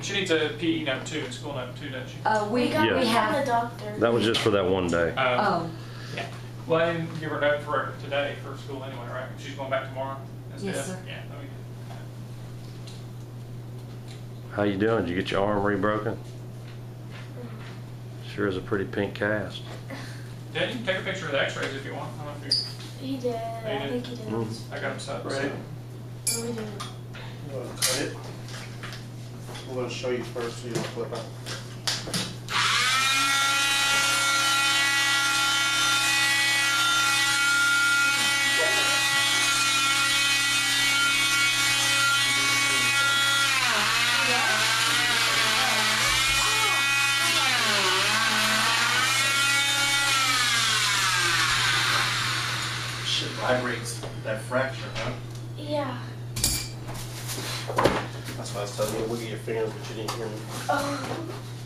She needs a PE note too, a school note too, doesn't she? We Yes. have. the doctor. That was just for that one day. Oh, Yeah. Well, I didn't give her a note for today for school anyway, right? She's going back tomorrow instead? Yes, sir. Yeah. let me- How you doing? Did you get your arm rebroken? Sure is a pretty pink cast. Yeah, you can take a picture of the x-rays if you want. I don't know if He did. I did? think he did. Mhm. I got them set. Ready? So. We did. You want to cut it? I'm going to show you first so you don't flip out. Shit vibrates that fracture, huh? Yeah. That's why I was telling you, look at your fingers, but you didn't hear me. Oh.